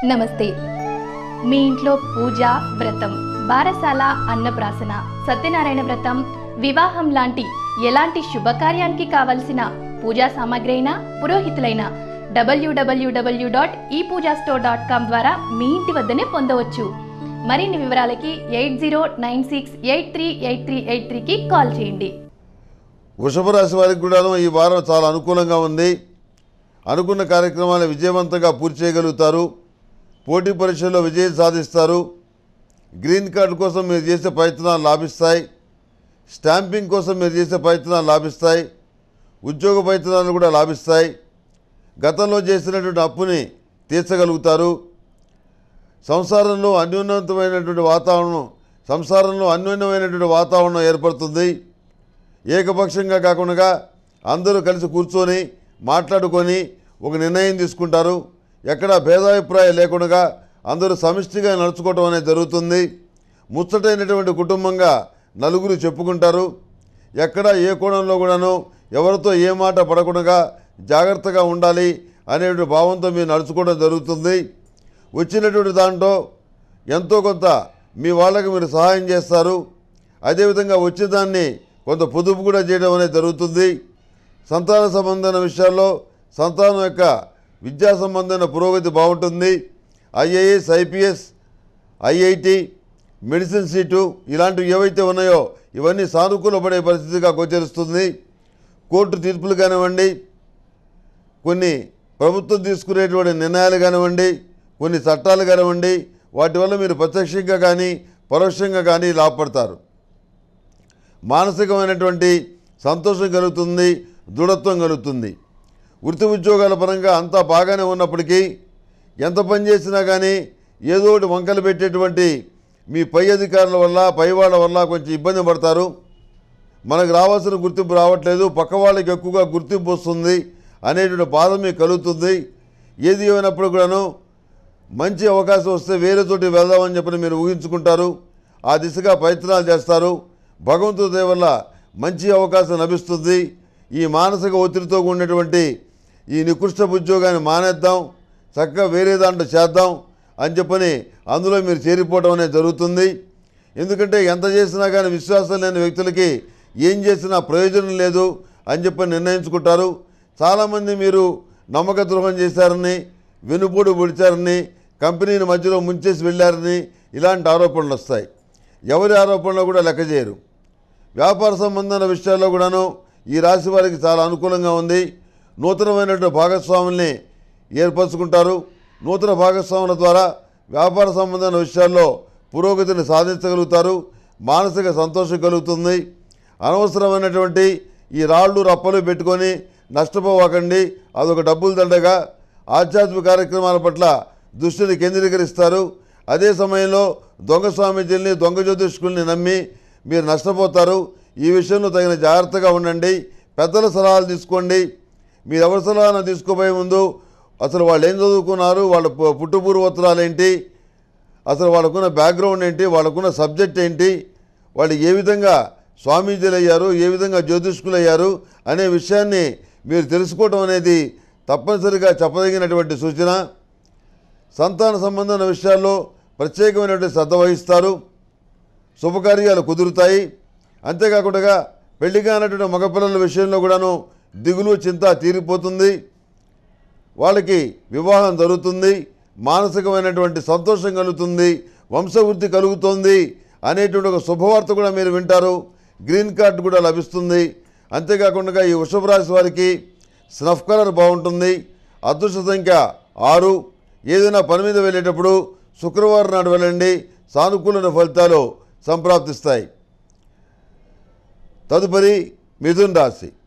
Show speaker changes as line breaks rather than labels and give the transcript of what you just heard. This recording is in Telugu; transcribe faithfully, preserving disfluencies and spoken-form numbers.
నమస్తే. మీ ఇంట్లో పూజ, వ్రతం, బారసాల, అన్నప్రాసన, సత్యనారాయణ వ్రతం, వివాహం లాంటి ఎలాంటి శుభకార్యానికి కావలసిన పూజా సామాగ్రి అయినా పురోహితులైన డబ్ల్యూడబ్ల్యూడబ్ల్యూ డాట్ ఈ పూజా స్టోర్ డాట్ కామ్ ద్వారా మీ ఇంటి వద్దనే పొందవచ్చు. మరిన్ని వివరాలకి eight zero nine six eight three eight three eight త్రీకి కాల్ చేయండి.
వృషభ రాశి వారికి కూడాను ఈ వారం చాలా అనుకూలంగా ఉంది. అనుకున్న కార్యక్రమాలు విజయవంతంగా పూర్తి చేయగలుగుతారు. పోటీ పరీక్షల్లో విజయం సాధిస్తారు. గ్రీన్ కార్డు కోసం మీరు చేసే ప్రయత్నాలు లాభిస్తాయి. స్టాంపింగ్ కోసం మీరు చేసే ప్రయత్నాలు లాభిస్తాయి. ఉద్యోగ ప్రయత్నాలు కూడా లాభిస్తాయి. గతంలో చేసినటువంటి అప్పుని తీర్చగలుగుతారు. సంసారంలో అన్యోన్యమైనటువంటి వాతావరణం సంసారంలో అన్యోన్యమైనటువంటి వాతావరణం ఏర్పడుతుంది. ఏకపక్షంగా కాకుండా అందరూ కలిసి కూర్చొని మాట్లాడుకొని ఒక నిర్ణయం తీసుకుంటారు. ఎక్కడా భేదాభిప్రాయం లేకుండా అందరూ సమిష్టిగా నడుచుకోవటం అనేది జరుగుతుంది. ముచ్చటైనటువంటి కుటుంబంగా నలుగురు చెప్పుకుంటారు. ఎక్కడ ఏ కోణంలో కూడాను ఎవరితో ఏ మాట పడకుండా జాగ్రత్తగా ఉండాలి అనేటువంటి భావంతో మీరు నడుచుకోవడం జరుగుతుంది. వచ్చినటువంటి దాంట్లో ఎంతో కొంత మీ వాళ్ళకి మీరు సహాయం చేస్తారు. అదేవిధంగా వచ్చేదాన్ని కొంత పొదుపు కూడా చేయడం అనేది జరుగుతుంది. సంతాన సంబంధమైన విషయాల్లో సంతానం యొక్క విద్యా సంబంధమైన పురోగతి బాగుంటుంది. IAS, IPS, IIT, medicine seat ఇలాంటివి ఏవైతే ఉన్నాయో ఇవన్నీ సానుకూలపడే పరిస్థితిగా గోచరిస్తుంది. కోర్టు తీర్పులు కానివ్వండి, కొన్ని ప్రభుత్వం తీసుకునేటువంటి నిర్ణయాలు కానివ్వండి, కొన్ని చట్టాలు కానివ్వండి, వాటి వల్ల మీరు ప్రత్యక్షంగా కానీ పరోక్షంగా కానీ లాభపడతారు. మానసికమైనటువంటి సంతోషం కలుగుతుంది, దృఢత్వం కలుగుతుంది. వృత్తి ఉద్యోగాల పరంగా అంతా బాగానే ఉన్నప్పటికీ ఎంత పని చేసినా కానీ ఏదో ఒకటి వంకలు పెట్టేటువంటి మీ పై అధికారుల వల్ల పై వాళ్ళ వల్ల కొంచెం ఇబ్బంది పడతారు. మనకు రావాల్సిన గుర్తింపు రావట్లేదు, పక్క వాళ్ళకి ఎక్కువగా గుర్తింపు వస్తుంది అనేటువంటి బాధ మీకు కలుగుతుంది. ఏది ఏమైనప్పుడు కూడాను మంచి అవకాశం వస్తే వేరే చోటి వెళ్దామని చెప్పని మీరు ఊహించుకుంటారు. ఆ దిశగా ప్రయత్నాలు చేస్తారు. భగవంతుడి దయ వల్ల మంచి అవకాశం లభిస్తుంది. ఈ మానసిక ఒత్తిడితో కూడినటువంటి ఈ నికృష్ట ఉద్యోగాన్ని మానేద్దాం, చక్కగా వేరే దాంట్లో చేద్దాం అని చెప్పని అందులో మీరు చేరిపోవడం అనేది జరుగుతుంది. ఎందుకంటే ఎంత చేసినా కానీ విశ్వాసం లేని వ్యక్తులకి ఏం చేసినా ప్రయోజనం లేదు అని చెప్పని నిర్ణయించుకుంటారు. చాలామంది మీరు నమ్మక ద్రోహం చేశారని, వెనుపోటు పొడిచారని, కంపెనీని మధ్యలో ముంచేసి వెళ్ళారని ఇలాంటి ఆరోపణలు వస్తాయి. ఎవరి ఆరోపణలు కూడా లెక్క చేయరు. వ్యాపార సంబంధమైన విషయాల్లో కూడాను ఈ రాశి వారికి చాలా అనుకూలంగా ఉంది. నూతనమైనటువంటి భాగస్వాముల్ని ఏర్పరచుకుంటారు. నూతన భాగస్వాముల ద్వారా వ్యాపార సంబంధమైన విషయాల్లో పురోగతిని సాధించగలుగుతారు. మానసిక సంతోషం కలుగుతుంది. అనవసరమైనటువంటి ఈ రాళ్ళు రప్పలు పెట్టుకొని నష్టపోవకండి. అదొక డబ్బులు దండగా ఆధ్యాత్మిక కార్యక్రమాల పట్ల దృష్టిని కేంద్రీకరిస్తారు. అదే సమయంలో దొంగ స్వామీజీల్ని, దొంగ జ్యోతిష్కుల్ని నమ్మి మీరు నష్టపోతారు. ఈ విషయంలో తగిన జాగ్రత్తగా ఉండండి. పెద్దల సలహాలు తీసుకోండి. మీరు ఎవరి సలహాను తీసుకోబోయే ముందు అసలు వాళ్ళు ఏం చదువుకున్నారు, వాళ్ళ పుట్టుపూర్వోత్తరాలు ఏంటి, అసలు వాళ్ళకున్న బ్యాక్గ్రౌండ్ ఏంటి, వాళ్ళకున్న సబ్జెక్ట్ ఏంటి, వాళ్ళు ఏ విధంగా స్వామీజీలు అయ్యారు, ఏ విధంగా జ్యోతిష్కులు అయ్యారు అనే విషయాన్ని మీరు తెలుసుకోవడం అనేది తప్పనిసరిగా చెప్పదగినటువంటి సూచన. సంతాన సంబంధమైన విషయాల్లో ప్రత్యేకమైనటువంటి శ్రద్ధ వహిస్తారు. శుభకార్యాలు కుదురుతాయి. అంతేకాకుండా పెళ్లి కానటువంటి మగపిల్లల విషయంలో కూడాను దిగులు, చింత తీరిపోతుంది. వాళ్ళకి వివాహం జరుగుతుంది. మానసికమైనటువంటి సంతోషం కలుగుతుంది. వంశవృద్ధి కలుగుతుంది అనేటువంటి ఒక శుభవార్త కూడా మీరు వింటారు. గ్రీన్ కార్డు కూడా లభిస్తుంది. అంతేకాకుండా ఈ వృషభ రాశి వారికి స్నఫ్ కలర్ బాగుంటుంది. అదృష్ట సంఖ్య ఆరు. ఏదైనా పని మీద వెళ్ళేటప్పుడు శుక్రవారం నాడు వెళ్ళండి. సానుకూల ఫలితాలు సంప్రాప్తిస్తాయి. తదుపరి మిథున రాశి.